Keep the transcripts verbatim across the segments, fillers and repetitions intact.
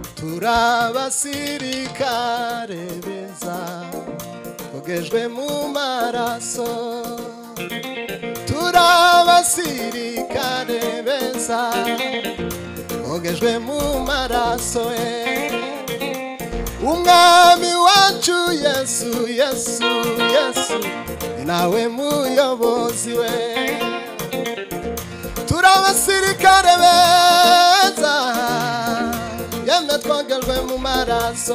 turabasirikare beza kogejwe mu maraso turabasirikare beza kogejwe mu maraso umwami wacu Yesu Yesu Yesu nawe muyobozi we turabasirikare beza yemwe twogejwe mu maraso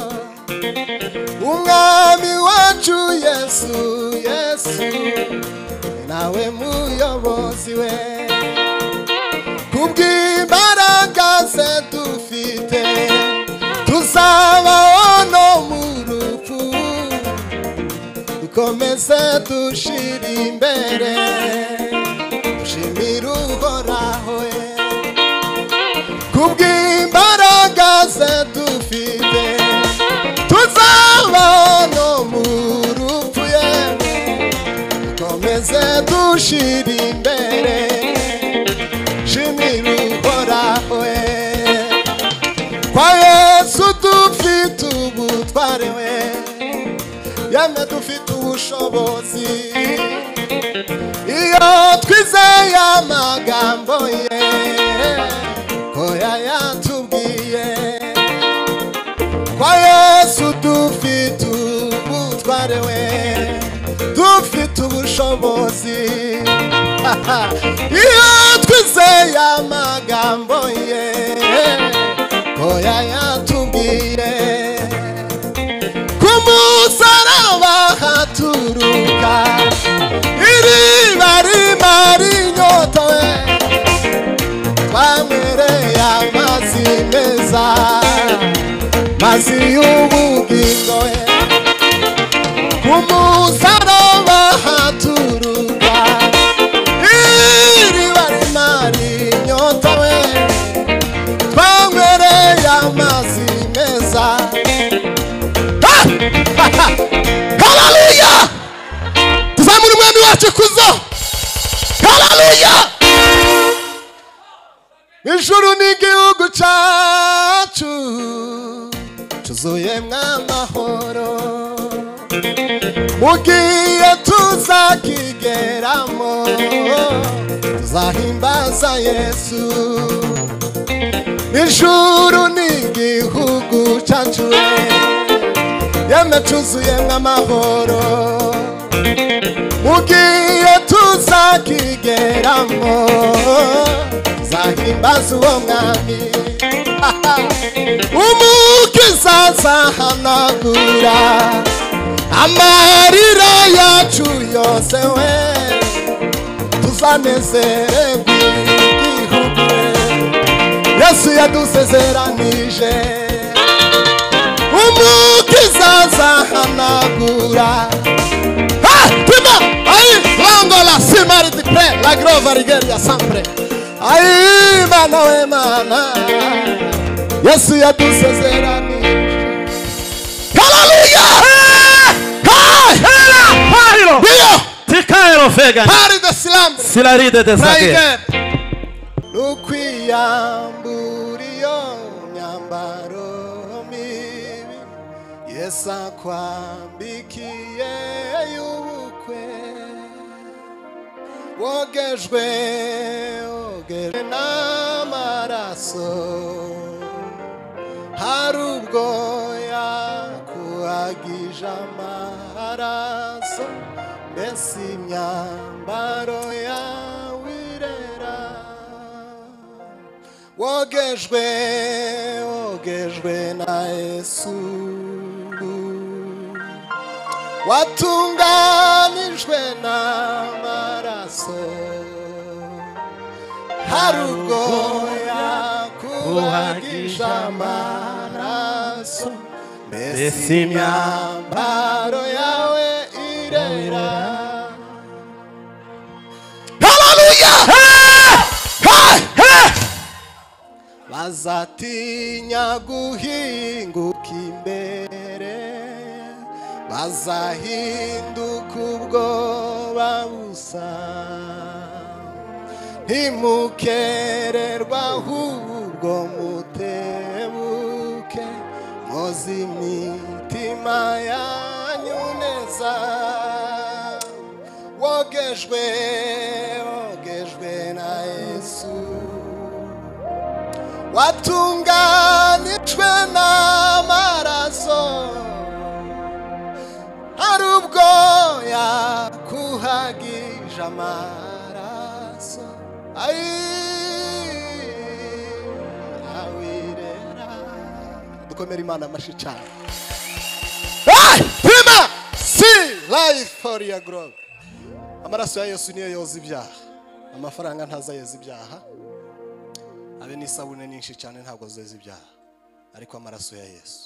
umwami wacu Yesu Yesu nawe muyobozi we kubw'imbaraga ze dufite tuzabaho no mu rupfu dukomeze dushira imbere dushimira uhoraho kubw'imbaraga ze dufite tuzabaho no mu rupfu dukomeze dushira imbere dushimira uhoraho kwa Yesu dufite ubutware we yemwe dufite ubushobozi iyo twizeye amagambo ye ko yayatubwiye kwa Yesu dufite ubutware we dufite ubushobozi iyo twizeye amagambo ye ko yayatubwiye ku musaraba haturuka iriba rimara inyota we twanywereye amazi meza mazi y'ubugingo we ku musaraba haturuka iriba rimara inyota we twanywereye amazi meza. Hallelujah! Tuzamure umwami wacu kuzo. Hallelujah! Ijuru n'igihugu cyacu cyuzuyemwo amahoro mugiye tuzakigeramo tuzahimbaza Yesu. Ijuru n'igihugu cyacu yemwe cyuzuyemwo amahoro mugiye tuzakigeramo tuzahimbaza uwo mwami umukiza azahanagura amarira yacu yose we tuzanezererwa igihugu Yesu yadusezeranije umukiza azahanagura prima ayi langola simari di pre la grova rigeria sempre ayi mana we mana Yesu yadusezeranije. Hallelujah! Hai hela parilo dio tikaero vegan pari de slam silaride de sake lukwiyamburiyo nyambaro mibi Yesu akwambikiye y'ubukwe wogejwe ogejwe n'amaraso hari ubwo yakuhagije amaraso mbese imyambaro yawe irera wogejwe wogejwe na Yesu watunganijwe n'amaraso hari ubwo yakuhagije amaraso mbese imyambaro yawe irera. Hallelujah! Bazatinya guhinguka imbere bazahinduka ubwoba busa ntimukererwa ahubwo mutebuke ozi imitima yanyu neza wogejwe wogejwe na Yesu watunganijwe n'amaraso hari ubwo yakuhagije amaraso ayi awirera dukomere Imana amashi cyane. Prima see life for your glory. Amaraso ya Yesu niyo yoza ibyaha, amafaranga ntaza yeza ibyaha, abe n'isabune nyinshi cyane ntabwo zeza ibyaha, ariko amaraso ya Yesu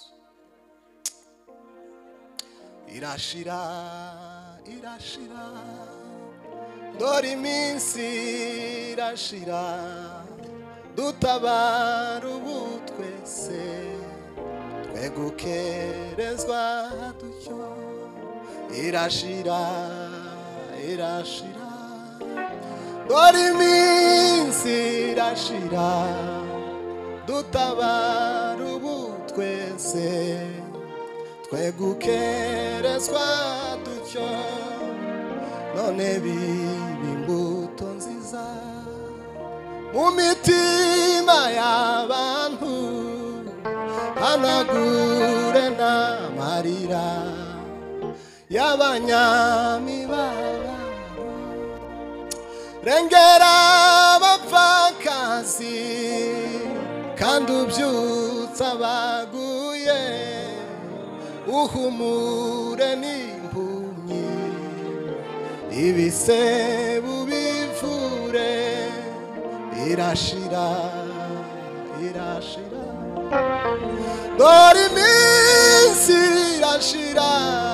irashira irashira dore iminsi irashira dutabara ubu twese twegukerezwa dutyo irashira irashira dore iminsi irashira dutabara ubu twese twegukerezwa dutyo none biba imbuto nziza mu mitima y'abantu hanagure n'amarira y'abanyamibabaro rengera abapfakazi kandi ubyutsa abaguye uhumure n'impumyi ibisebu bivure irashira irashira dore iminsi irashira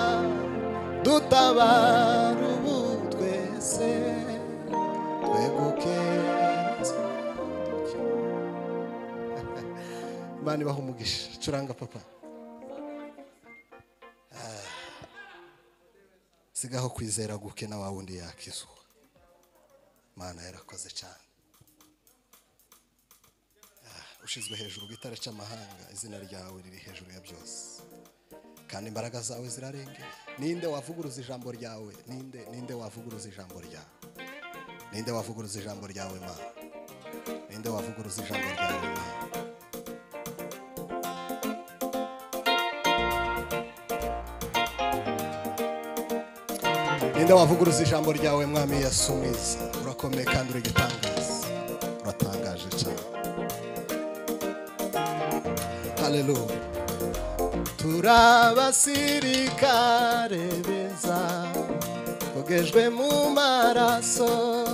dutabara ubu twese twegukerezwa dutyo. Imana ibahe umugisha. Curanga papa. Sigaho kwizera guke na wawundi yakizwa. Mana yarakoze cyane. Ushizwe hejuru gitare cy'amahanga, izina ryawe riri hejuru ya byose. Kandi imbaraga zawe zirarenge. Ninde wavuguruza ijambo ryawe? Ninde ninde wavuguruza ijambo ryawe? Ninde wavuguruza ijambo ryawe Mana? Ninde wavuguruza ijambo ryawe Mana? Ninde wavuguruza ijambo ryawe Mwami Yesu mwiza? Urakomeye kandi uri gitangaza. Uratangaje cyane. Hallelujah. Turabasirikare beza kogejwe mu maraso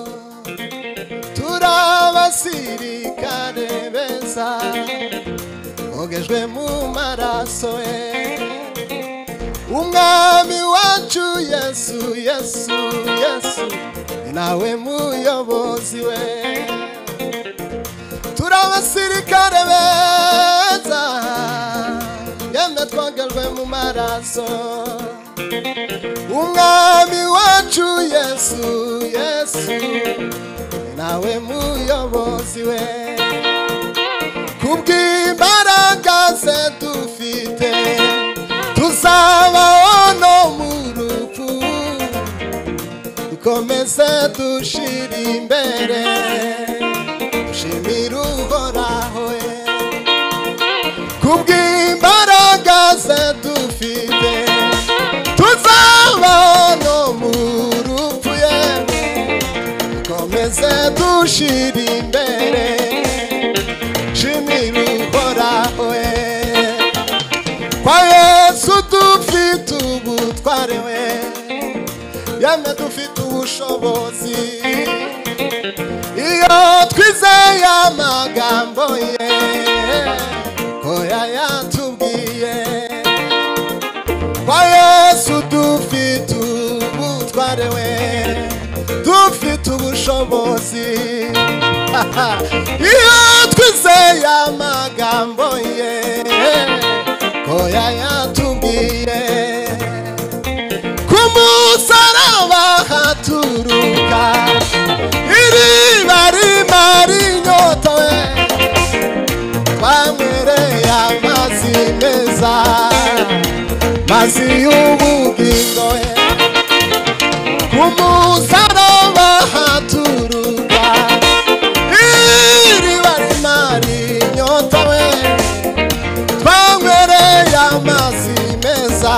turabasirikare beza kogejwe mu maraso umwami wacu Yesu Yesu Yesu nawe muyobozi we turabasirikare beza yemwe twogejwe mu maraso umwami wacu Yesu Yesu nawe muyobozi we kubw'imbaraga ze dufite tuzabaho no mu rupfu dukomeze dushira imbere dushimira uhoraho kubw'imbaraga ze dufite tuzabaho no mu rupfu dukomeze dushira imbere dushimira uhoraho kwa Yesu dufite ubutware we yemwe dufite ubushobozi iyo twizeye amagambo ye ko yayatubwiye kwa Yesu dufite ubutware we dufite ubushobozi iyo twizeye amagambo ye ko yayatubwiye ku musaraba haturuka iriba rimara inyota we twanywereye amazi amazi meza mazi y'ubugingo ku musaraba haturuka iriba rimari inyota we twanywereye amazi meza.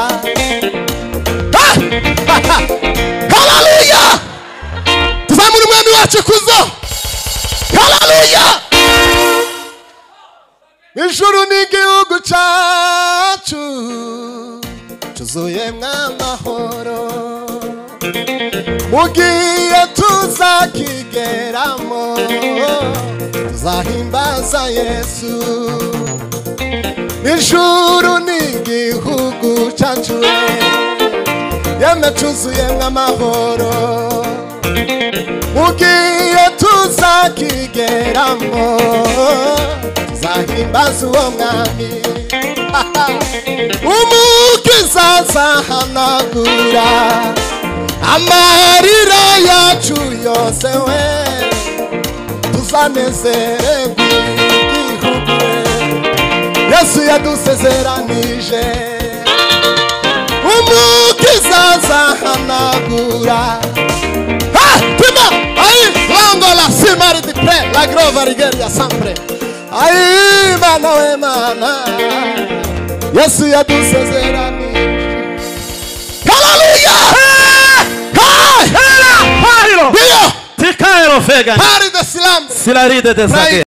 Haleluya! Tuzamure umwami wacu kuzo. Haleluya! Ijuru n'igihugu cyacu cyuzuyemwo amahoro, mugiye tuzakigeramo tuzahimbaza Yesu. Ijuru n'igihugu cyacu yemwe cyuzuyemwo amahoro, mugiye tuzakigeramo zahimbaza uwo mwami. Umukiza azahanagura amarira yacu yose we tuzanezererwa igihugu Yesu yadusezeranije. Umukiza azahanagura prima ai langola simari di pre la grova rigeria sempre ai mana we mana Yesu yadusezeranije. Haleluya! Hai! Hela! Hailo! Dio! Tikaelo fega. Pari de silam. Silaride de zage.